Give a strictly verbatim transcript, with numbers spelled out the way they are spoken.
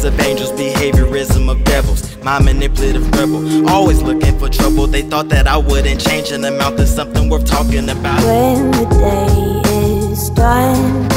Appearance of angels, behaviorism of devils. My manipulative rebel, always looking for trouble. They thought that I wouldn't change an amount to something worth talking about. When the day is done,